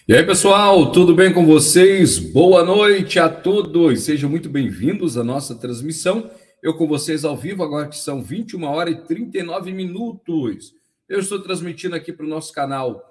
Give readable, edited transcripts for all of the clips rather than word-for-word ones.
E aí, pessoal, tudo bem com vocês? Boa noite a todos. Sejam muito bem-vindos à nossa transmissão. Eu com vocês ao vivo, agora que são 21 horas e 39 minutos. Eu estou transmitindo aqui para o nosso canal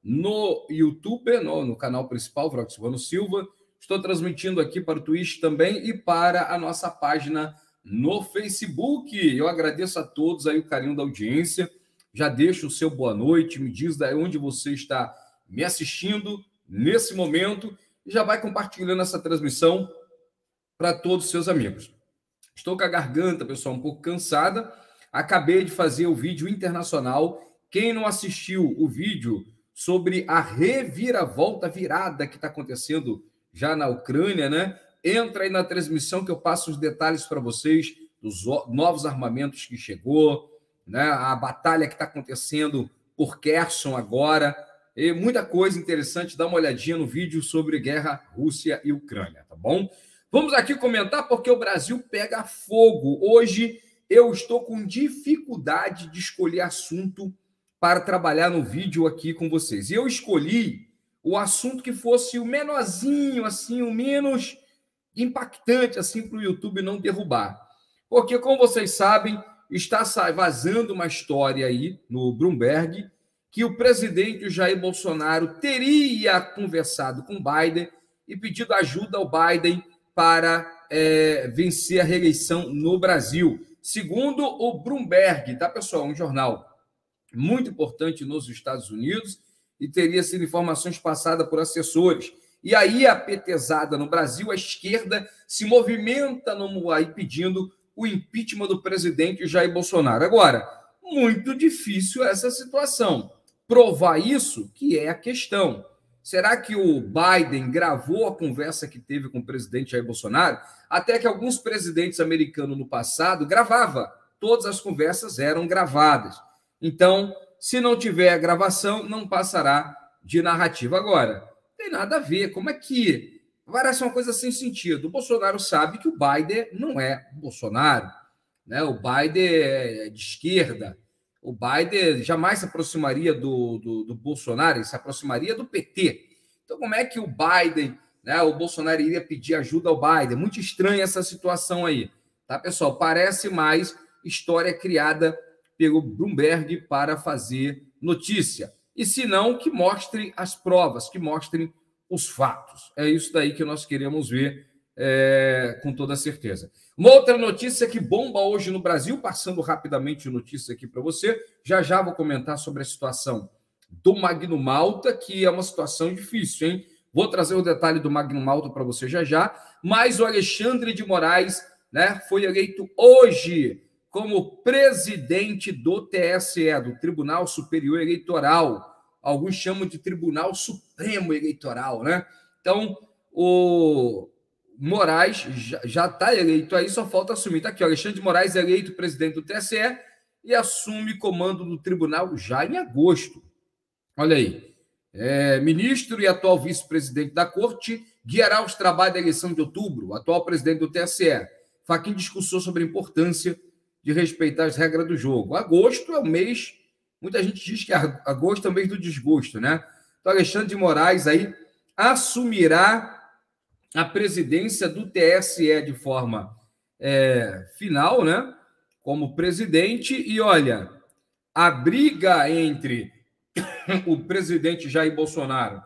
no YouTube, no canal principal, Vroxivano Silva. Estou transmitindo aqui para o Twitch também e para a nossa página no Facebook. Eu agradeço a todos aí o carinho da audiência. Já deixo o seu boa noite, me diz de onde você está me assistindo nesse momento e já vai compartilhando essa transmissão para todos os seus amigos. Estou com a garganta, pessoal, um pouco cansada. Acabei de fazer o vídeo internacional. Quem não assistiu o vídeo sobre a reviravolta virada que está acontecendo já na Ucrânia, né? Entra aí na transmissão que eu passo os detalhes para vocês dos novos armamentos que chegou, né? A batalha que está acontecendo por Kherson agora. E muita coisa interessante, dá uma olhadinha no vídeo sobre guerra Rússia e Ucrânia, tá bom? Vamos aqui comentar porque o Brasil pega fogo. Hoje eu estou com dificuldade de escolher assunto para trabalhar no vídeo aqui com vocês. E eu escolhi o assunto que fosse o menorzinho, assim, o menos impactante, assim, para o YouTube não derrubar. Porque, como vocês sabem, está vazando uma história aí no Bloomberg que o presidente Jair Bolsonaro teria conversado com Biden e pedido ajuda ao Biden para vencer a reeleição no Brasil. Segundo o Bloomberg, tá, pessoal? Um jornal muito importante nos Estados Unidos e teria sido informações passadas por assessores. E aí a petezada no Brasil, a esquerda se movimenta aí pedindo o impeachment do presidente Jair Bolsonaro. Agora, muito difícil essa situação. Provar isso que é a questão. Será que o Biden gravou a conversa que teve com o presidente Jair Bolsonaro? Até que alguns presidentes americanos no passado gravavam. Todas as conversas eram gravadas. Então, se não tiver a gravação, não passará de narrativa. Agora, não tem nada a ver. Como é que... Parece uma coisa sem sentido. O Bolsonaro sabe que o Biden não é Bolsonaro, né? O Biden é de esquerda. O Biden jamais se aproximaria do Bolsonaro, ele se aproximaria do PT. Então, como é que o Biden, né, o Bolsonaro iria pedir ajuda ao Biden? Muito estranha essa situação aí, tá, pessoal? Parece mais história criada pelo Bloomberg para fazer notícia. E se não, que mostre as provas, que mostrem os fatos. É isso daí que nós queremos ver com toda certeza. Uma outra notícia que bomba hoje no Brasil, passando rapidamente notícia aqui para você, já vou comentar sobre a situação do Magno Malta, que é uma situação difícil, hein? Vou trazer o detalhe do Magno Malta para você já, mas o Alexandre de Moraes, né, foi eleito hoje como presidente do TSE, do Tribunal Superior Eleitoral. Alguns chamam de Tribunal Supremo Eleitoral, né? Então, o Moraes já está eleito aí, só falta assumir. Está aqui, ó, Alexandre de Moraes eleito presidente do TSE e assume comando do tribunal já em agosto. Olha aí. Ministro e atual vice-presidente da corte guiará os trabalhos da eleição de outubro. O atual presidente do TSE. Fachin discursou sobre a importância de respeitar as regras do jogo. Agosto é o mês, muita gente diz que agosto é o mês do desgosto, né? Então, Alexandre de Moraes aí assumirá a presidência do TSE de forma final, né? Como presidente. E olha, a briga entre o presidente Jair Bolsonaro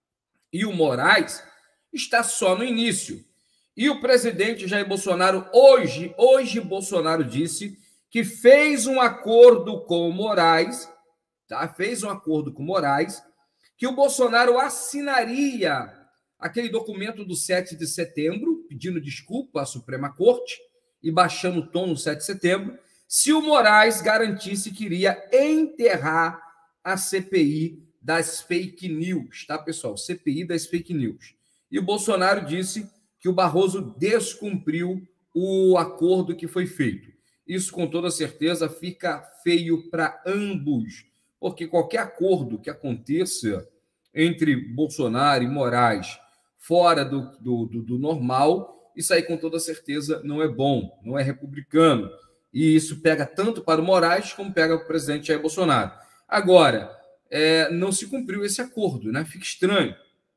e o Moraes está só no início. E o presidente Jair Bolsonaro, hoje Bolsonaro disse que fez um acordo com o Moraes, tá? Fez um acordo com o Moraes, que o Bolsonaro assinaria aquele documento do 7 de setembro, pedindo desculpa à Suprema Corte e baixando o tom no 7 de setembro, se o Moraes garantisse que iria enterrar a CPI das fake news, tá, pessoal? CPI das fake news. E o Bolsonaro disse que o Barroso descumpriu o acordo que foi feito. Isso, com toda certeza, fica feio para ambos, porque qualquer acordo que aconteça entre Bolsonaro e Moraes fora do normal, isso aí, com toda certeza, não é bom, não é republicano. E isso pega tanto para o Moraes como pega para o presidente Jair Bolsonaro. Agora, não se cumpriu esse acordo, né? Fica estranho.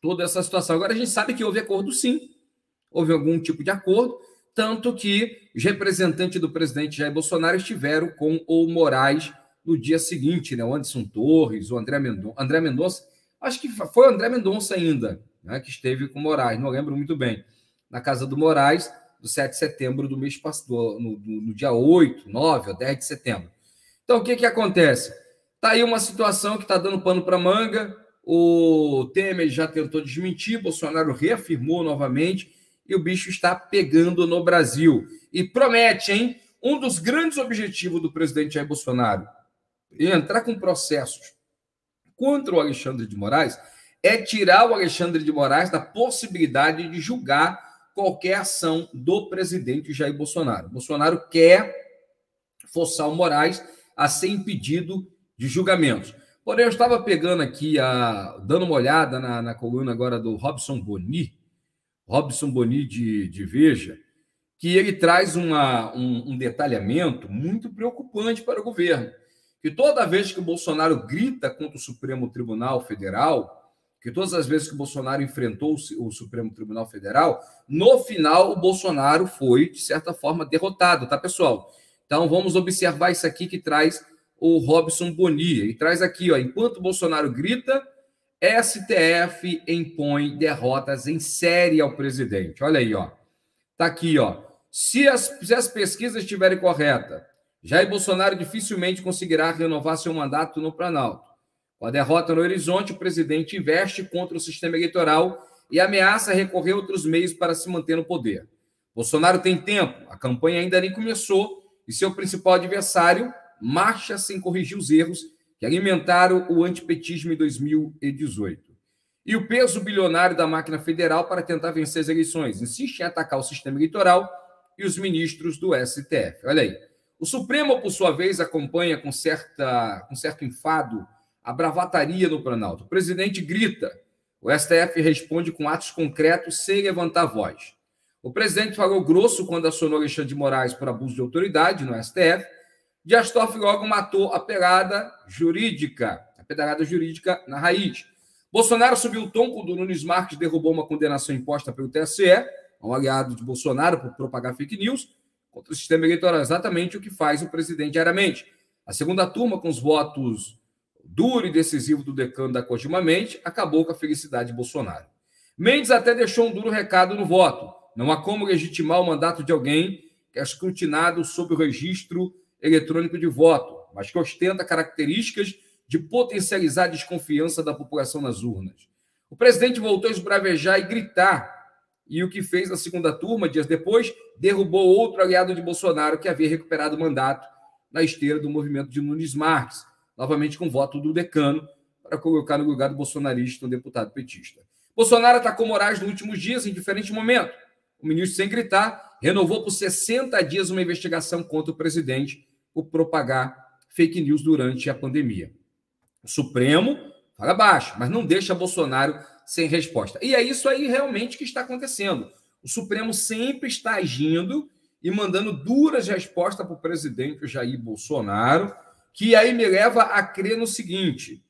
toda essa situação. Agora, a gente sabe que houve acordo, sim, houve algum tipo de acordo, tanto que os representantes do presidente Jair Bolsonaro estiveram com o Moraes no dia seguinte, né? O Anderson Torres, o André Mendonça, acho que foi o André Mendonça ainda, né? Que esteve com o Moraes, não lembro muito bem, na casa do Moraes, do 7 de setembro do mês passado, no dia 8, 9 ou 10 de setembro. Então, o que acontece? Está aí uma situação que está dando pano para manga, o Temer já tentou desmentir, Bolsonaro reafirmou novamente, e o bicho está pegando no Brasil. E promete, hein? Um dos grandes objetivos do presidente Jair Bolsonaro entrar com processos contra o Alexandre de Moraes é tirar o Alexandre de Moraes da possibilidade de julgar qualquer ação do presidente Jair Bolsonaro. Bolsonaro quer forçar o Moraes a ser impedido de julgamentos. Porém, eu estava pegando aqui, dando uma olhada na coluna agora do Robson Boni de Veja, que ele traz um detalhamento muito preocupante para o governo. Que toda vez que o Bolsonaro grita contra o Supremo Tribunal Federal, que todas as vezes que o Bolsonaro enfrentou o Supremo Tribunal Federal, no final o Bolsonaro foi, de certa forma, derrotado, tá, pessoal? Então, vamos observar isso aqui que traz o Robson Boni. Ele traz aqui, ó, enquanto o Bolsonaro grita, STF impõe derrotas em série ao presidente. Olha aí, ó. Tá aqui, ó. Se as pesquisas estiverem corretas, Jair Bolsonaro dificilmente conseguirá renovar seu mandato no Planalto. Com a derrota no horizonte, o presidente investe contra o sistema eleitoral e ameaça recorrer a outros meios para se manter no poder. Bolsonaro tem tempo, a campanha ainda nem começou e seu principal adversário marcha sem corrigir os erros que alimentaram o antipetismo em 2018. E o peso bilionário da máquina federal para tentar vencer as eleições insiste em atacar o sistema eleitoral e os ministros do STF. Olha aí. O Supremo, por sua vez, acompanha com certo enfado a bravataria no Planalto. O presidente grita, o STF responde com atos concretos sem levantar voz. O presidente falou grosso quando acionou Alexandre de Moraes por abuso de autoridade no STF. Dias Toffoli logo matou a pedrada jurídica na raiz. Bolsonaro subiu o tom quando Nunes Marques derrubou uma condenação imposta pelo TSE, um aliado de Bolsonaro por propagar fake news contra o sistema eleitoral, exatamente o que faz o presidente diariamente. A segunda turma, com os votos duro e decisivo do decano da Cogima Mendes, acabou com a felicidade de Bolsonaro. Mendes até deixou um duro recado no voto. Não há como legitimar o mandato de alguém que é escrutinado sob o registro eletrônico de voto, mas que ostenta características de potencializar a desconfiança da população nas urnas. O presidente voltou a esbravejar e gritar, e o que fez na segunda turma, dias depois, derrubou outro aliado de Bolsonaro que havia recuperado o mandato na esteira do movimento de Nunes Marques, novamente com voto do decano, para colocar no lugar do bolsonarista um deputado petista. Bolsonaro atacou Moraes nos últimos dias, em diferentes momentos. O ministro, sem gritar, renovou por 60 dias uma investigação contra o presidente por propagar fake news durante a pandemia. O Supremo fala baixo, mas não deixa Bolsonaro sem resposta. E é isso aí realmente que está acontecendo. O Supremo sempre está agindo e mandando duras respostas para o presidente Jair Bolsonaro, que aí me leva a crer no seguinte,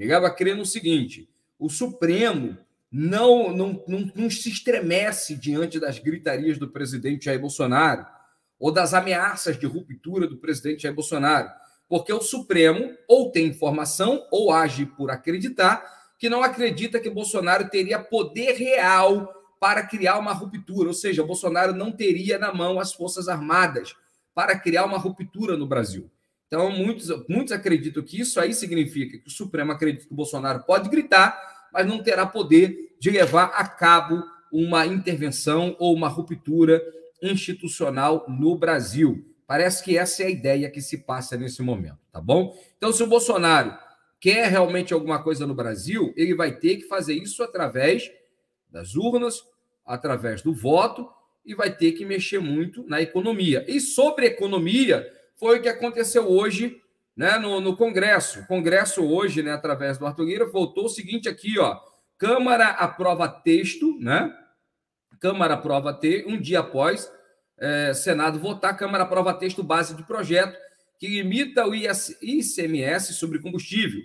o Supremo não se estremece diante das gritarias do presidente Jair Bolsonaro ou das ameaças de ruptura do presidente Jair Bolsonaro, porque o Supremo ou tem informação ou age por acreditar que não acredita que Bolsonaro teria poder real para criar uma ruptura, ou seja, Bolsonaro não teria na mão as Forças Armadas para criar uma ruptura no Brasil. Então, muitos acreditam que isso aí significa que o Supremo acredita que o Bolsonaro pode gritar, mas não terá poder de levar a cabo uma intervenção ou uma ruptura institucional no Brasil. Parece que essa é a ideia que se passa nesse momento, tá bom? Então, se o Bolsonaro quer realmente alguma coisa no Brasil, ele vai ter que fazer isso através das urnas, através do voto, e vai ter que mexer muito na economia. E sobre economia, foi o que aconteceu hoje, né, no Congresso. O Congresso hoje, né, através do Arthur Lira, voltou o seguinte aqui, ó, Câmara aprova texto, né? Câmara aprova texto, um dia após Senado votar, Câmara aprova texto base de projeto que limita o ICMS sobre combustível.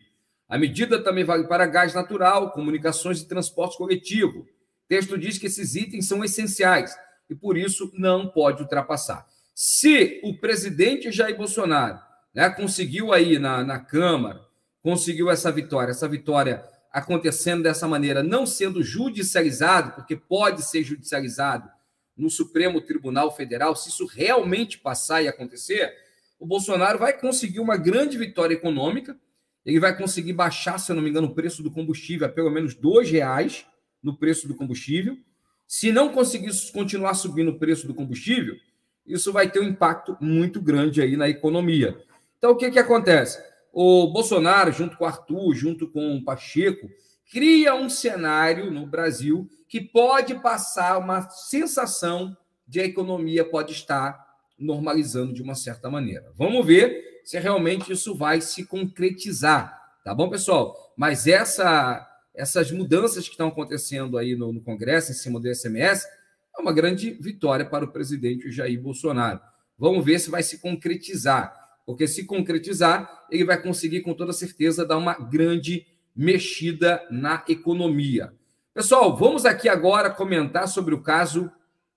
A medida também vale para gás natural, comunicações e transporte coletivo. O texto diz que esses itens são essenciais e, por isso, não pode ultrapassar. Se o presidente Jair Bolsonaro, né, conseguiu aí na Câmara, conseguiu essa vitória acontecendo dessa maneira, não sendo judicializado, porque pode ser judicializado no Supremo Tribunal Federal, se isso realmente passar e acontecer, o Bolsonaro vai conseguir uma grande vitória econômica, ele vai conseguir baixar, se eu não me engano, o preço do combustível a pelo menos R$ 2 no preço do combustível. Se não conseguir continuar subindo o preço do combustível, isso vai ter um impacto muito grande aí na economia. Então, o que acontece? O Bolsonaro, junto com o Arthur, junto com o Pacheco, cria um cenário no Brasil que pode passar uma sensação de a economia pode estar normalizando de uma certa maneira. Vamos ver se realmente isso vai se concretizar, tá bom, pessoal? Mas essas mudanças que estão acontecendo aí no Congresso, em cima do ICMS, é uma grande vitória para o presidente Jair Bolsonaro. Vamos ver se vai se concretizar, porque se concretizar, ele vai conseguir, com toda certeza, dar uma grande mexida na economia. Pessoal, vamos aqui agora comentar sobre o caso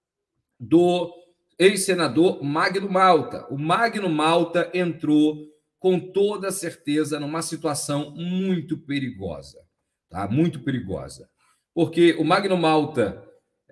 do ex-senador Magno Malta. O Magno Malta entrou, com toda certeza, numa situação muito perigosa, tá? Muito perigosa. Porque o Magno Malta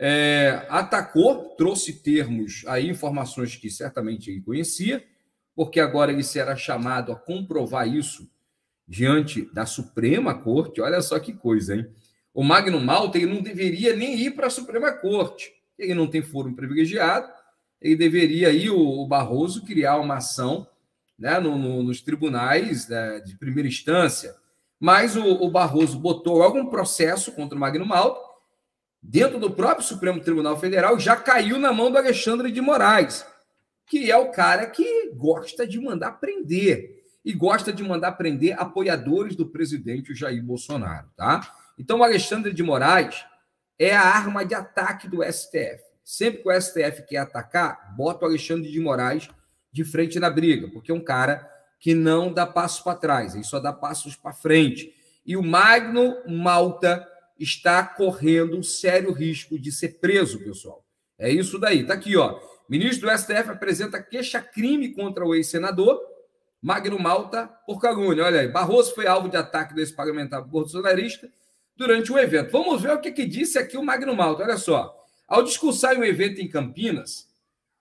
atacou, trouxe termos, aí informações que certamente ele conhecia, porque agora ele será chamado a comprovar isso diante da Suprema Corte. Olha só que coisa, hein? O Magno Malta, ele não deveria nem ir para a Suprema Corte. Ele não tem foro privilegiado, ele deveria aí, o Barroso, criar uma ação, né, nos tribunais, né, de primeira instância. Mas o Barroso botou algum processo contra o Magno Malta dentro do próprio Supremo Tribunal Federal e já caiu na mão do Alexandre de Moraes, que é o cara que gosta de mandar prender. E gosta de mandar prender apoiadores do presidente Jair Bolsonaro, tá? Então, o Alexandre de Moraes é a arma de ataque do STF. Sempre que o STF quer atacar, bota o Alexandre de Moraes de frente na briga, porque é um cara que não dá passos para trás, ele só dá passos para frente. E o Magno Malta está correndo um sério risco de ser preso, pessoal. É isso daí. Tá aqui, ó. Ministro do STF apresenta queixa-crime contra o ex-senador Magno Malta por calúnia. Olha aí, Barroso foi alvo de ataque desse parlamentar bolsonarista durante um evento. Vamos ver o que disse aqui o Magno Malta. Olha só. Ao discursar em um evento em Campinas,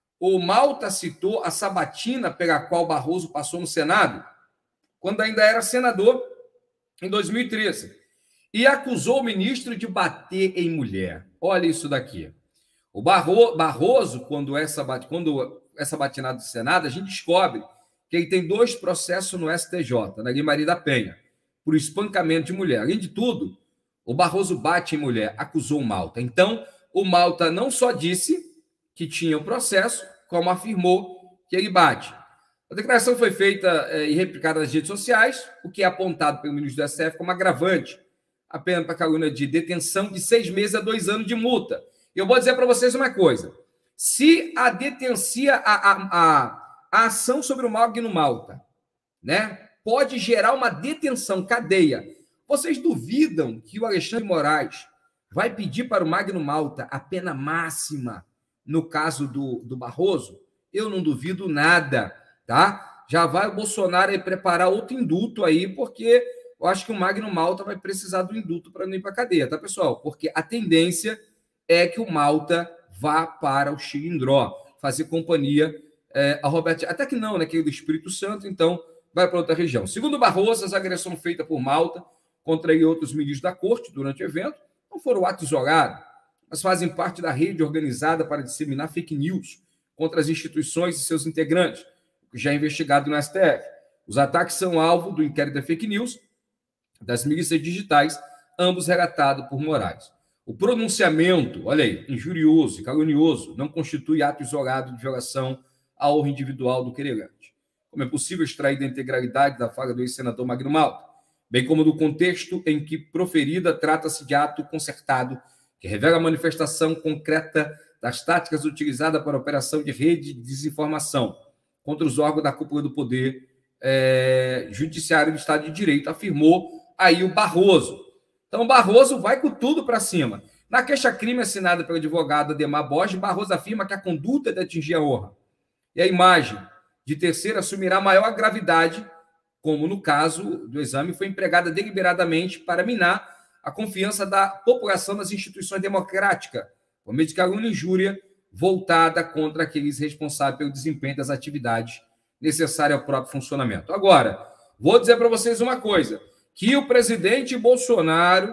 o Malta citou a sabatina pela qual Barroso passou no Senado, quando ainda era senador, em 2013, e acusou o ministro de bater em mulher. Olha isso daqui. O Barroso, quando essa batinada do Senado, a gente descobre que ele tem 2 processos no STJ, na Lei Maria da Penha, por espancamento de mulher. Além de tudo, o Barroso bate em mulher, acusou o Malta. Então, o Malta não só disse que tinha o processo, como afirmou que ele bate. A declaração foi feita e replicada nas redes sociais, o que é apontado pelo ministro do STF como agravante, a pena para calúnia de detenção de 6 meses a 2 anos de multa. E eu vou dizer para vocês uma coisa: se a ação sobre o Magno Malta, né, pode gerar uma detenção, cadeia, vocês duvidam que o Alexandre de Moraes vai pedir para o Magno Malta a pena máxima no caso do Barroso? Eu não duvido nada, tá? Já vai o Bolsonaro aí preparar outro indulto aí, porque eu acho que o Magno Malta vai precisar do indulto para não ir para a cadeia, tá, pessoal? Porque a tendência é que o Malta vá para o Xilindró, fazer companhia a Roberto, até que não, né, que é do Espírito Santo, então vai para outra região. Segundo Barroso, as agressões feitas por Malta contra ele e outros ministros da corte durante o evento não foram ato isolado, mas fazem parte da rede organizada para disseminar fake news contra as instituições e seus integrantes, o que já é investigado no STF. Os ataques são alvo do inquérito da fake news das milícias digitais, ambos relatados por Moraes. O pronunciamento, olha aí, injurioso e calunioso, não constitui ato isolado de violação à honra individual do querelante. Como é possível extrair da integralidade da fala do ex-senador Magno Malta, bem como do contexto em que proferida trata-se de ato concertado, que revela a manifestação concreta das táticas utilizadas para a operação de rede de desinformação contra os órgãos da cúpula do poder judiciário do Estado de Direito, afirmou aí o Barroso. Então, o Barroso vai com tudo para cima. Na queixa-crime assinada pelo advogado Ademar Borges, Barroso afirma que a conduta de atingir a honra e a imagem de terceiro assumirá maior gravidade, como no caso do exame foi empregada deliberadamente para minar a confiança da população nas instituições democráticas, por meio de calúnia e injúria voltada contra aqueles responsáveis pelo desempenho das atividades necessárias ao próprio funcionamento. Agora, vou dizer para vocês uma coisa, que o presidente Bolsonaro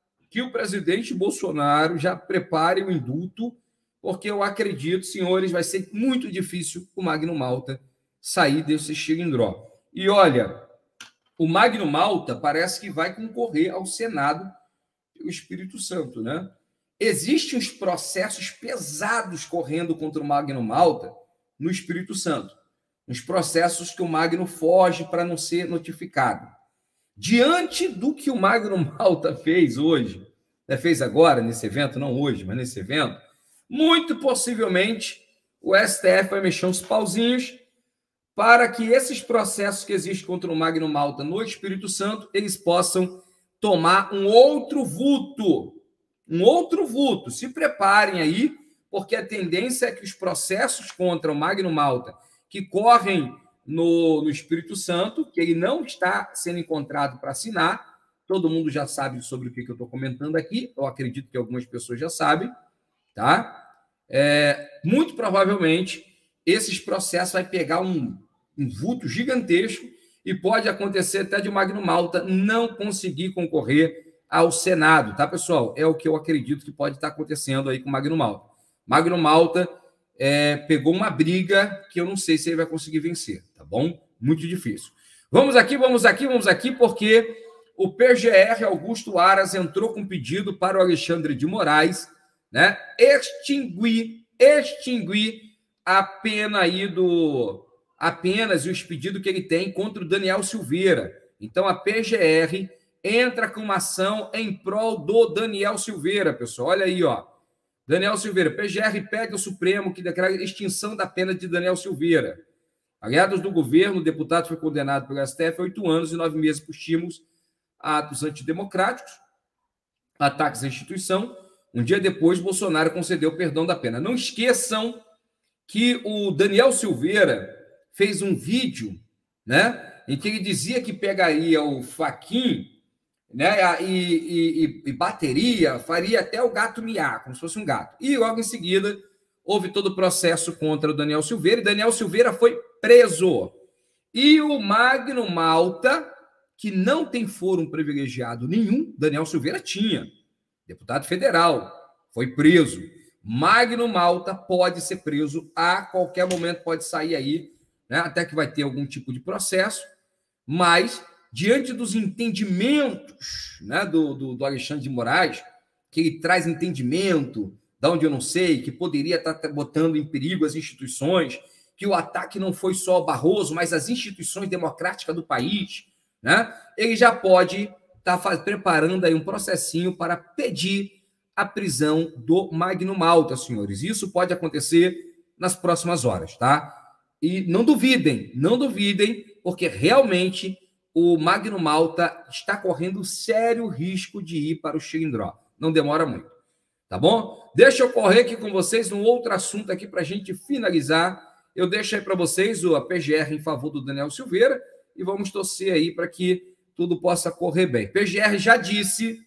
já prepare o indulto, porque eu acredito, senhores, vai ser muito difícil o Magno Malta sair desse xilindró. E olha, o Magno Malta parece que vai concorrer ao Senado pelo Espírito Santo, né? Existem uns processos pesados correndo contra o Magno Malta no Espírito Santo. Uns processos que o Magno foge para não ser notificado. Diante do que o Magno Malta fez hoje, fez agora nesse evento, não hoje, mas nesse evento, muito possivelmente o STF vai mexer uns pauzinhos para que esses processos que existem contra o Magno Malta no Espírito Santo, eles possam tomar um outro vulto. Um outro vulto. Se preparem aí, porque a tendência é que os processos contra o Magno Malta, que correm no Espírito Santo, que ele não está sendo encontrado para assinar, todo mundo já sabe sobre o que eu estou comentando aqui, eu acredito que algumas pessoas já sabem, tá? Muito provavelmente, esses processos vai pegar um vulto gigantesco e pode acontecer até de o Magno Malta não conseguir concorrer ao Senado, tá, pessoal? É o que eu acredito que pode estar acontecendo aí com o Magno Malta. Magno Malta pegou uma briga que eu não sei se ele vai conseguir vencer, tá bom? Muito difícil. Vamos aqui, porque o PGR Augusto Aras entrou com pedido para o Alexandre de Moraes, né, extinguir a pena aí apenas os pedidos que ele tem contra o Daniel Silveira. Então, a PGR entra com uma ação em prol do Daniel Silveira, pessoal. Olha aí, ó. Daniel Silveira, PGR pede ao Supremo que declare extinção da pena de Daniel Silveira. Aliados do governo, o deputado foi condenado pelo STF a 8 anos e 9 meses por estímulos a atos antidemocráticos, ataques à instituição. Um dia depois, Bolsonaro concedeu perdão da pena. Não esqueçam que o Daniel Silveira fez um vídeo, né, em que ele dizia que pegaria o Fachin, né, e bateria, faria até o gato miar, como se fosse um gato. E logo em seguida houve todo o processo contra o Daniel Silveira, e Daniel Silveira foi preso. E o Magno Malta, que não tem fórum privilegiado nenhum, Daniel Silveira tinha, deputado federal, foi preso. Magno Malta pode ser preso a qualquer momento, pode sair aí, né, até que vai ter algum tipo de processo, mas diante dos entendimentos, né, do Alexandre de Moraes, que ele traz entendimento, da onde eu não sei, que poderia estar botando em perigo as instituições, que o ataque não foi só ao Barroso, mas as instituições democráticas do país, né, ele já pode estar preparando aí um processinho para pedir a prisão do Magno Malta, senhores. Isso pode acontecer nas próximas horas, tá? E não duvidem, porque realmente o Magno Malta está correndo sério risco de ir para o xilindró. Não demora muito, tá bom? Deixa eu correr aqui com vocês um outro assunto aqui para a gente finalizar. Eu deixo aí para vocês a PGR em favor do Daniel Silveira e vamos torcer aí para que tudo possa correr bem. A PGR já disse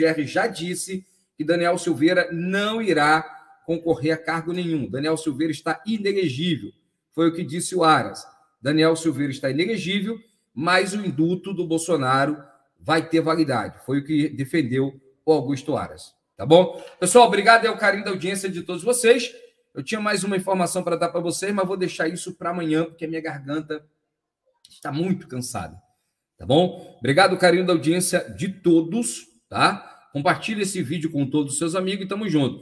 que Daniel Silveira não irá concorrer a cargo nenhum. Daniel Silveira está inelegível. Foi o que disse o Aras. Daniel Silveira está inelegível, mas o indulto do Bolsonaro vai ter validade. Foi o que defendeu o Augusto Aras. Tá bom? Pessoal, obrigado ao carinho da audiência de todos vocês. Eu tinha mais uma informação para dar para vocês, mas vou deixar isso para amanhã, porque a minha garganta está muito cansada. Tá bom? Obrigado ao carinho da audiência de todos, tá? Compartilhe esse vídeo com todos os seus amigos e tamo junto.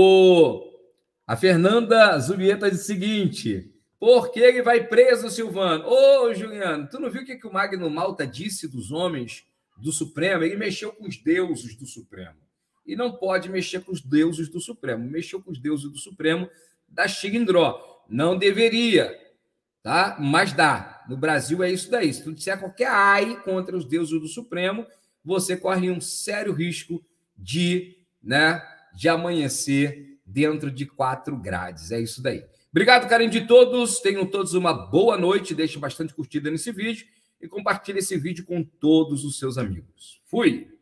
A Fernanda Zulieta diz o seguinte: por que ele vai preso, Silvano? Ô, Juliano, tu não viu o que o Magno Malta disse dos homens do Supremo? Ele mexeu com os deuses do Supremo. E não pode mexer com os deuses do Supremo. Mexeu com os deuses do Supremo da xilindró. Não deveria, tá? Mas dá. No Brasil é isso daí. Se tu disser qualquer ai contra os deuses do Supremo, você corre um sério risco de amanhecer dentro de 4 grades. É isso daí. Obrigado, carinho de todos. Tenham todos uma boa noite. Deixe bastante curtida nesse vídeo e compartilhe esse vídeo com todos os seus amigos. Fui!